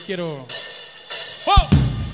los quiero. ¡Oh!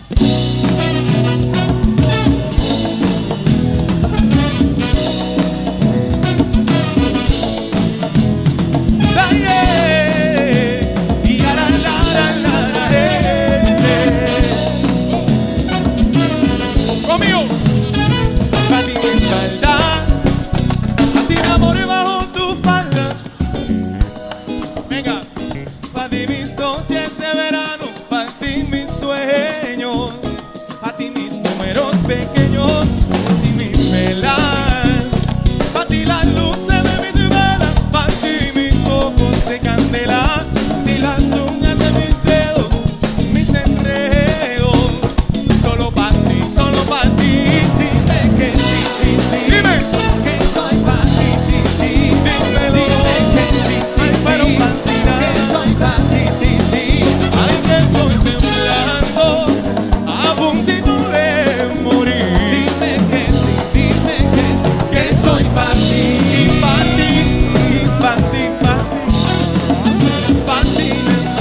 Conmigo. Pa' ti mi espalda, pa' ti mi amor bajo tu falda. Venga. Pa' ti mis noches de verano, pa' ti mis sueños, pa' ti mis números pequeños, pa' ti mis velas, pa' ti las luces de mis velas, pa' ti mis ojos de candela, pa' ti las uñas de mis dedos, mis enredos, solo pa' ti, solo pa' ti. Dime que sí, sí, sí. Dime que soy pa' ti, sí, sí. Dímelo. Dime que sí, sí, ay, pero pa' ti, que soy pa' ti, sí, sí. Ay, que estoy temblando, a puntito de morir. Dime que sí, que soy pa' ti, pa' ti, pa' ti, pa' ti, pa' ti,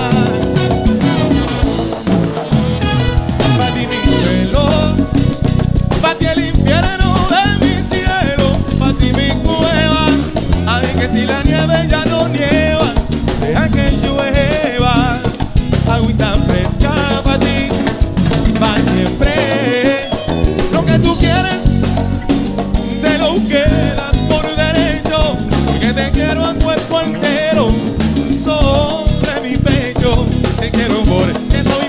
pa' ti mi suelo, pa' ti el infierno de mi cielo, pa' ti mi cueva. Ay, que si la nieve ya no nieva, deja que llueva, agüita fresca pa' ti, pa' siempre. Lo que tú quieres, te lo quedas por derecho, porque te quiero a cuerpo entero, sobre mi pecho, te quiero porque soy